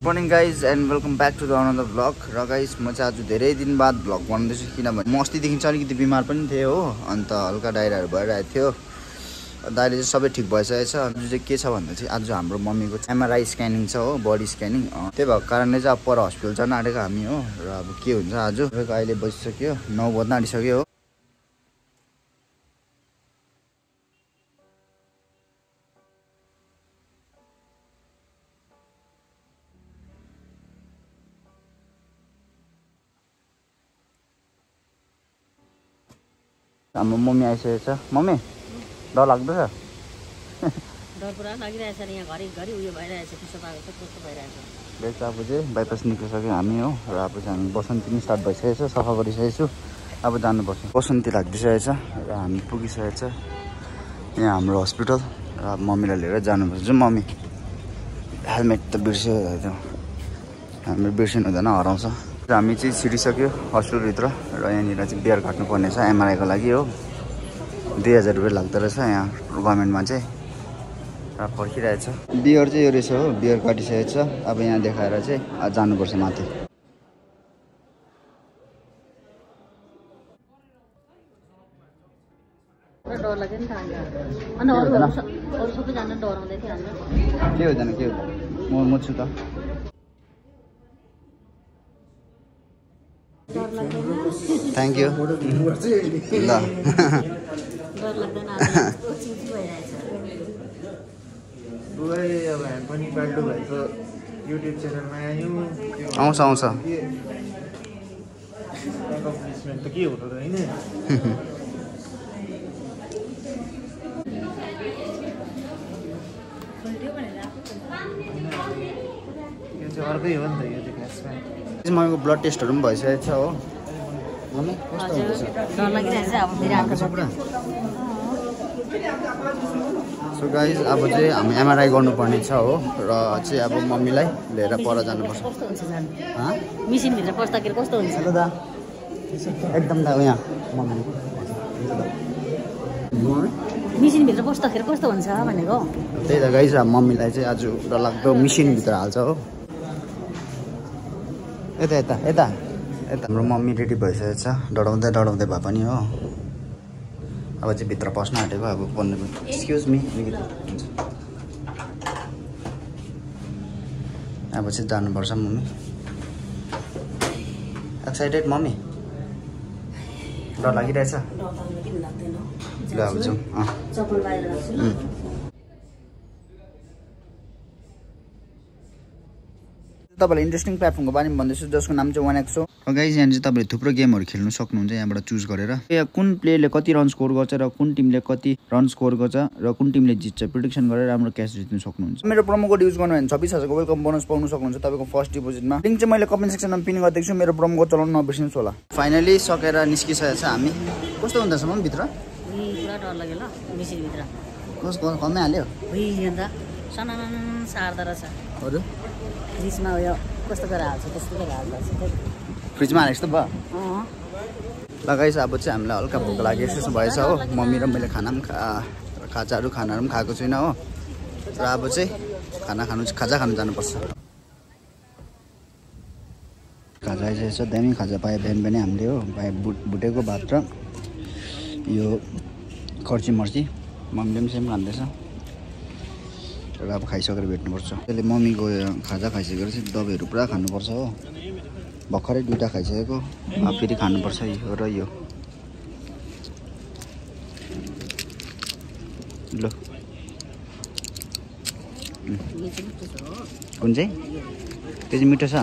Morning guys and welcome back to the another vlog. र guys म चाहिँ आज धेरै दिन बाद भ्लग बनाउँदैछु किनभने म अस्तिदेखि चाहिँ अलिकति बिमार पनि थिएँ हो, अन्त हल्का डायरियाहरू भइरहेको थियो। अन्त अहिले चाहिँ सबै ठिक भइसकेको छ। आज चाहिँ के छ भन्दा चाहिँ आज हाम्रो मम्मीको MRI स्क्यानिङ छ हो, बडी स्क्यानिङ। त्यही भएको कारणले चाहिँ अब पर हस्पिटल जान आँटेको हामी हो। र अब के हुन्छ आज अहिले बसिसक्यो, 9 बज्न आँटिसक्यो हो। हाम्रो मम्मी आइसकेको छ। मम्मी डर लाग्दैछ? डर पुरा लागिरहेछ नि, यहाँ घरिघरि उयो भइरहेछ, पिसो पाएको छ, कस्तो भइरहेछ। बेच अब चाहिँ बाइपास निक्लिसक्यो हामी हो। र अब चाहिँ हामी बसन्ती पनि स्टार्ट भइसकेको छ, सफा गरिसकेको छु। अब जानुपर्छ, बसन्ती लाग्दिसकेको छ र हामी पुगिसकेको छ यहाँ हाम्रो हस्पिटल। र अब मम्मीलाई लिएर जानुपर्छ। जो मम्मी हेलमेट त बिर्स्यो, हाम्रो बिर्सिनु हुँदैन, हराउँछ। हामी चाहिँ छिरिसक्यो हस्पिटलभित्र र यहाँनिर चाहिँ बियर काट्नुपर्ने छ MRI को लागि हो। 2000 रुपियाँ लाग्दो रहेछ यहाँ गभर्मेन्टमा चाहिँ। र पर्खिरहेछ। बियर चाहिँ यो रहेछ हो, बियर काटिसकेको छ। अब यहाँ देखाएर चाहिँ जानुपर्छ माथि। डर लाग्यो नि त अनि अरू सबैजना डराउँदै थियो हामीलाई। के हुँदैन के हुँदैन, म छु त। Thank you. ल डर लाग्दैन, अब हामी पनि बाल्डो भएको युट्युब च्यानलमा आयौँ। आउँछ अकम्प्लिसमेन्ट त के हुनु र होइन। यो चाहिँ अर्कै हो नि त, यो चाहिँ खासमा मम्मीको ब्लड टेस्टहरू पनि भइसकेको छ हो। मम्मी कस्तो हुँदैछ? डर लागिरहेछ अब फेरि आएको छ पुरा। सो गाइज अब चाहिँ हामी MRI गर्नुपर्ने छ हो। र चाहिँ अब मम्मीलाई लिएर पर जानुपर्छ। कस्तो हुन्छ जानु? मिसिनभित्र पस्दाखेरि कस्तो हुन्छ? हेलो दा, एकदम दा यहाँ मम्मी मिसिनभित्र पस्दाखेरि कस्तो हुन्छ भनेको। त्यही त गाइज अब मम्मीलाई चाहिँ आज डरलाग्दो मिसिनभित्र हाल्छ हो। यता यता यता यता हाम्रो मम्मी रेडी भइसकेको छ, डराउँदै भए पनि हो। अब चाहिँ भित्र पस्न आँटेको। अब 15 मिनट। Excuse me. अब चाहिँ जानुपर्छ मम्मी। Excited mummy? डर लागिरहेछ? ल अब जाउँ। चप्पल बाहिर राख्छु। तपाईँलाई इन्ट्रेस्टिङ प्लेटफर्मको बारेमा भन्दैछु जसको नाम चाहिँ 1x हो। गाइज यहाँ चाहिँ तपाईँले थुप्रो गेमहरू खेल्नु सक्नुहुन्छ यहाँबाट चुज गरेर। यहाँ कुन प्लेयरले कति रन स्कोर गर्छ र कुन टिमले कति रन स्कोर गर्छ र कुन टिमले जित्छ प्रिडिक्सन गरेर राम्रो क्यास जित्नु सक्नुहुन्छ। मेरो प्रोमो कोड युज गर्नु भने 26,000को वेलकम बोनस पाउनु सक्नुहुन्छ तपाईँको फर्स्ट डिपोजिटमा। लिङ्क चाहिँ मैले कमेन्ट सेक्सनमा पिन गरिदिएको छु। मेरो प्रोमो कोड चलाउनु नबिर्सिनुहोस् होला। फाइनली सकेर निस्किसकेको छ हामी। कस्तो हुँदैछ मम्मी भित्र? पुरा डर लाग्यो ल मिसिनभित्र। कस्तो कमै हाल्यो? अन्त सनान सार्दो रहेछ। अरू फ्रिजमा उयो कस्तो गरेर हाल्छ त्यस्तो गरेर हाल्छ। फ्रिजमा हालेको जस्तो भयो। लगाइस अब चाहिँ हामीलाई हल्का भोक लागेको जस्तो भएछ हो। मम्मी र मैले खानाहरू पनि खाएको छुइनँ हो। र अब चाहिँ खाजा खानु जानुपर्छ। खाजा आइसकेको छ, दामी खाजा पायो बिहान पनि हामीले हो। भुटेको भात र यो खर्ची मर्ची। मम्मीले पनि सेम खाँदैछ। र अब खाइसकेर भेट्नुपर्छ। त्यसले मम्मीको खाजा खाइसकेर चाहिँ दबाईहरू पुरा खानुपर्छ हो। भर्खरै 2टा खाइसकेको, अब फेरि खानुपर्छ यो र यो। ल कुन चाहिँ? त्यो चाहिँ मिठो छ।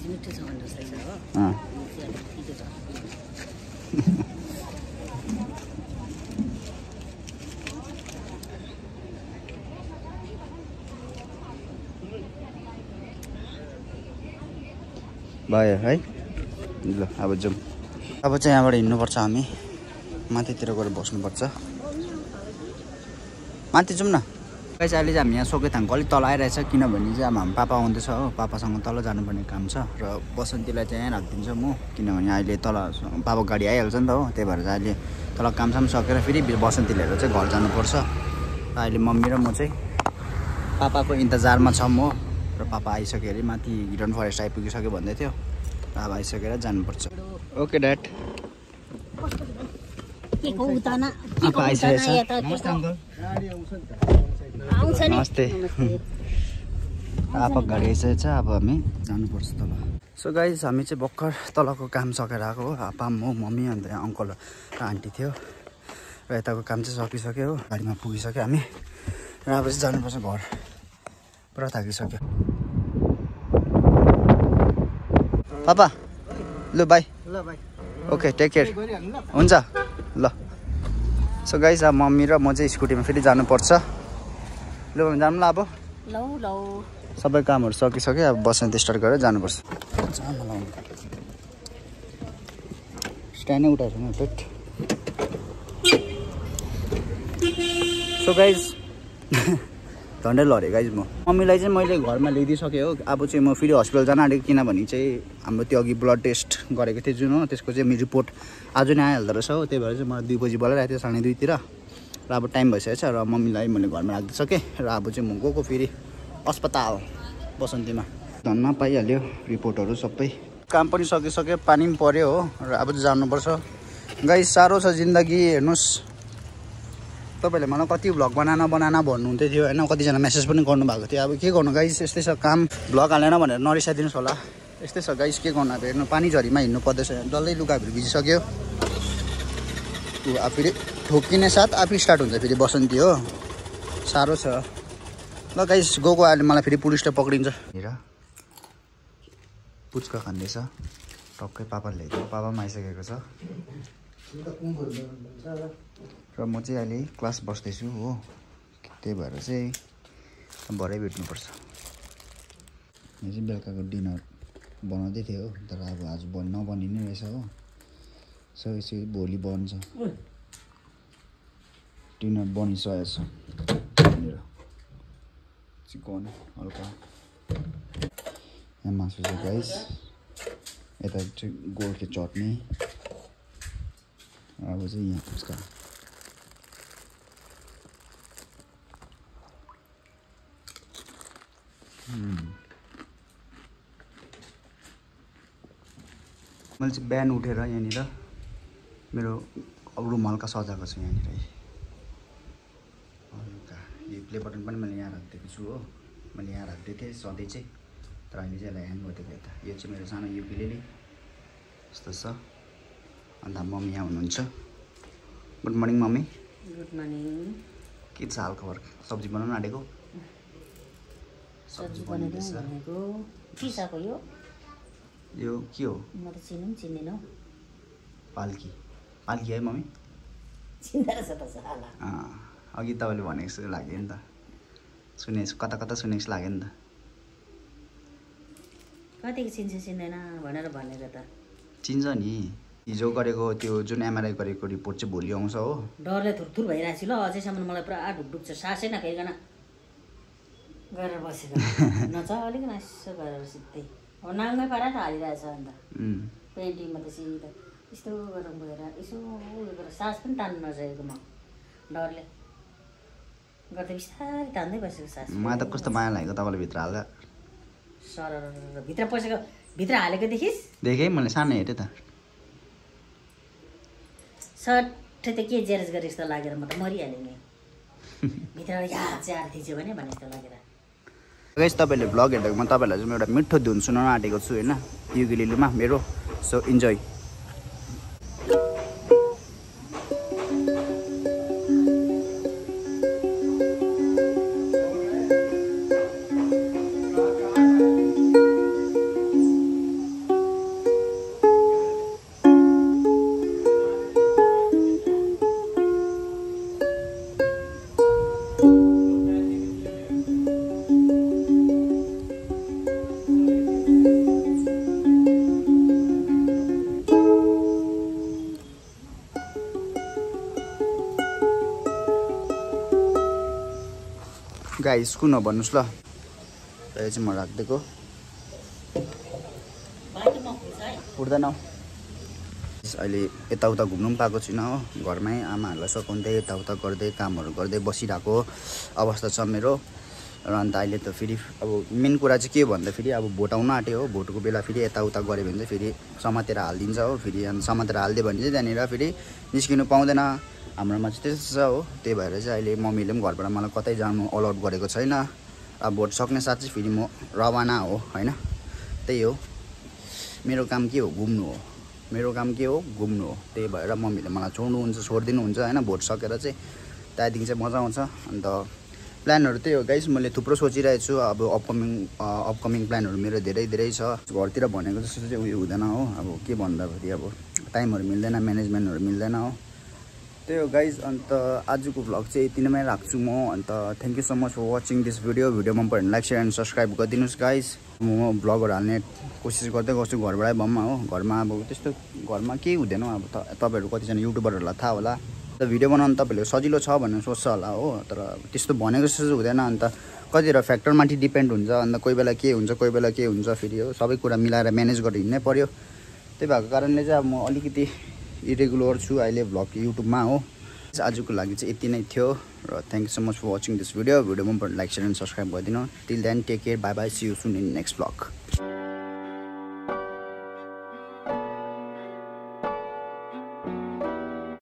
भयो है। ल अब जाउँ। अब चाहिँ यहाँबाट हिँड्नुपर्छ हामी, माथितिर गएर बस्नुपर्छ। माथि जाउँ न। गाइस अहिले चाहिँ हामी यहाँ सोकेथाङको अलिक तल आइरहेछ किनभने चाहिँ अब हाम्रो पापा आउँदैछ हो। पापासँग तल जानुपर्ने काम छ र बसन्तीलाई चाहिँ यहाँ राखिदिन्छु म किनभने अहिले तल पापाको गाडी आइहाल्छ नि त हो। त्यही भएर चाहिँ अहिले तल कामसाम सकेर फेरि बसन्ती लिएर चाहिँ घर जानुपर्छ। अहिले मम्मी र म चाहिँ पापाको इन्तजारमा छौँ हो। र पापा आइसक्यो अरे माथि हिडन फरेस्ट आइपुगिसक्यो भन्दै थियो र अब आइसकेर जानुपर्छ ओके ड्याड पापा आइसकेछ नमस्ते पापा गाडी आइसकेछ अब हामी जानुपर्छ तल सो गाइज हामी चाहिँ भर्खर तलको काम सकेर आएको हो आप्पा म मम्मी अन्त यहाँ अङ्कल र आन्टी थियो र यताको काम चाहिँ सकिसक्यो हो गाडीमा पुगिसक्यो हामी र अब चाहिँ जानुपर्छ घर पुरा थाकिसक्यो पापा लु बाई ओके टेक केयर हुन्छ ल सो गाइज अब मम्मी र म चाहिँ स्कुटीमा फेरि जानुपर्छ लु जानु ल अब सबै कामहरू सकिसक्यो अब बसन्त स्टार्ट गरेर जानुपर्छ स्ट्यान्डै उठाएको छैन पेट सो गाइज झन्डै लडेँ गाइज म मम्मीलाई चाहिँ मैले घरमा ल्याइदिइसकेँ हो अब चाहिँ म फेरि हस्पिटल जान आँटेको किनभने चाहिँ हाम्रो त्यो अघि ब्लड टेस्ट गरेको थियो जुन हो त्यसको चाहिँ मेरो रिपोर्ट आज नै आइहाल्दो रहेछ हो त्यही भएर चाहिँ मलाई 2 बजी बोलाइरहेको थियो 2:30तिर र अब टाइम भइसकेको छ र मम्मीलाई मैले घरमा राखिदिइसकेँ र अब चाहिँ म गएको फेरि अस्पताल बसन्तीमा धन्न पाइहाल्यो रिपोर्टहरू सबै काम पनि सकिसक्यो पानी पनि पर्यो हो र अब चाहिँ जानुपर्छ गाइस साह्रो छ जिन्दगी हेर्नुहोस् तपाईँले मलाई कति भ्लग बनाना भन्नुहुन्थ्यो थियो होइन कतिजना मेसेज पनि गर्नुभएको थियो अब के गर्नु गाइस यस्तै छ काम भ्लग हालेन भनेर नरिसाइदिनुहोस् होला यस्तै छ गाइस के गर्नु अब हेर्नु पानी झरीमा हिँड्नु पर्दैछ डल्लै लुगाहरू भिजिसक्यो अब फेरि ठोकिने साथ आफै स्टार्ट हुन्छ फेरि बसन्ती हो साह्रो छ ल गाइस गएको अहिले मलाई फेरि पुलिसले पक्रिन्छ हेर पुच्का खाँदैछ टक्कै पापाले ल्याइदियो पापा पनि आइसकेको छ र म चाहिँ अहिले क्लास बस्दैछु हो त्यही भएर चाहिँ भरे भेट्नुपर्छ यो चाहिँ बेलुकाको डिनर बनाउँदै थियो हो तर अब आज नबनिने रहेछ हो सो यसो भोलि बन्छ डिनर बनिसकेको छ चिकन हल्का यहाँ मासु चाहिँ गाइस यता चाहिँ गोर्खे चटनी अब चाहिँ यहाँ पुच्का मैले चाहिँ बिहान उठेर यहाँनिर मेरो रुम हल्का सजाएको छु यहाँनिर हल्का यो प्ले बटन पनि मैले यहाँ राखिदिएको छु हो मैले यहाँ राख्दै थिएँ सधैँ चाहिँ तर अहिले चाहिँ यसलाई ह्याङ गरिदिएको यता यो चाहिँ मेरो सानो युकिलेली यस्तो छ अन्त मम्मी यहाँ हुनुहुन्छ good morning mummy good morning के छ हाल खबर सब्जी बनाउनु आँटेको सब्जी बनाइदिउँ भनेको के छ यो के हो म त चिन्दिनँ हौ पाल्की पाल्की है मम्मी चिन्दा रहेछ त साला अघि तपाईँले भनेको जस्तो लाग्यो नि त कता कता सुनेको जस्तो लाग्यो नि त कतिको चिन्छ चिन्दैन भनेर भनेर त चिन्छ नि हिजो गरेको त्यो जुन एमआरआई गरेको रिपोर्ट चाहिँ भोलि आउँछ हो डरले थुरथुर भइरहेको छु ल अझैसम्म मलाई पुरा ढुकढुक छ सासै नखाइकन गरेर बसेको नचलेकन यसो गरेर सिधै अब नाङ्गै पारा त हालिरहेछ अन्त पेन्टिङमा त सिधा यस्तो गरेर गएर यसो उयो गरेर सास पनि तान्नु नसकेको म डरले गर्दा बिस्तारै तान्दै बसेको सास मलाई त कस्तो माया लागेको तपाईँले भित्र हाल्दा सर भित्र पसेको भित्र हालेको देखिस् देखेँ मैले सानो हेरेँ त सट्टै त के जेरेस गरे जस्तो लागेर म त मरिहालेँ नि भित्रबाट याद चाहिँ आएर थिच्यो भने जस्तो लागेर गाइस तपाईँले भ्लग हेर्दा म तपाईँहरूलाई चाहिँ एउटा मिठो धुन सुनाउन आँटेको छु होइन युकिलेलीमा मेरो सो इन्जोय गाइस कुन भन्नुहोस् ल यो चाहिँ म राखिदिएको उठ्दैन अहिले यताउता घुम्नु पनि पाएको छुइनँ हो घरमै आमाहरूलाई सघाउँदै यताउता गर्दै कामहरू गर्दै बसिरहेको अवस्था छ मेरो र अन्त अहिले त फेरि अब मेन कुरा चाहिँ के भन्दा फेरि अब भोट आउन आँट्यो हो भोटको बेला फेरि यताउता गऱ्यो भने चाहिँ फेरि समातेर हालिदिन्छ हो फेरि अनि समातेर हालिदियो भने चाहिँ त्यहाँनिर फेरि निस्किनु पाउँदैन हाम्रोमा चाहिँ त्यस्तो छ हो त्यही भएर चाहिँ अहिले मम्मीले पनि घरबाट मलाई कतै जानु अलाउड गरेको छैन अब भोट सक्ने साथ चाहिँ फेरि म रवाना हो होइन त्यही हो मेरो काम के हो घुम्नु हो मेरो काम के हो घुम्नु हो त्यही भएर मम्मीले मलाई छोड्नुहुन्छ छोडिदिनुहुन्छ होइन भोट सकेर चाहिँ त्यहाँदेखि चाहिँ मजा आउँछ अन्त प्लानहरू त्यही हो गाइस मैले थुप्रो सोचिरहेको छु अब अपकमिङ प्लानहरू मेरो धेरै छ घरतिर भनेको जस्तो चाहिँ उयो हुँदैन हो अब के भन्दाखेरि अब टाइमहरू मिल्दैन म्यानेजमेन्टहरू मिल्दैन हो त्यही हो गाइज अन्त आजको भ्लग चाहिँ यति नै राख्छु म अन्त thank you so much for watching this video मन पऱ्यो भने लाइक सेयर एन्ड सब्सक्राइब गरिदिनुहोस् गाइज म भ्लगहरू हाल्ने कोसिस गर्दै गर्छु घरबाटै भम्मा हो घरमा अब त्यस्तो घरमा केही हुँदैन अब तपाईँहरू कतिजना युट्युबरहरूलाई थाहा होला त भिडियो बनाउनु तपाईँहरूले सजिलो छ भनेर सोच्छ होला हो तर त्यस्तो भनेको जस्तो हुँदैन अन्त कतिवटा फ्याक्टरमाथि डिपेन्ड हुन्छ अन्त कोही बेला के हुन्छ कोही बेला के हुन्छ फेरि हो सबै कुरा मिलाएर म्यानेज गरेर हिँड्नै पऱ्यो त्यही भएको कारणले चाहिँ अब म अलिकति इरेगुलर छु अहिले भ्लग युट्युबमा हो आजको लागि चाहिँ यति नै थियो र thank you so much for watching this video मन पऱ्यो लाइक सेयर एन्ड सब्सक्राइब गरिदिनु till then take care bye bye see you soon in next vlog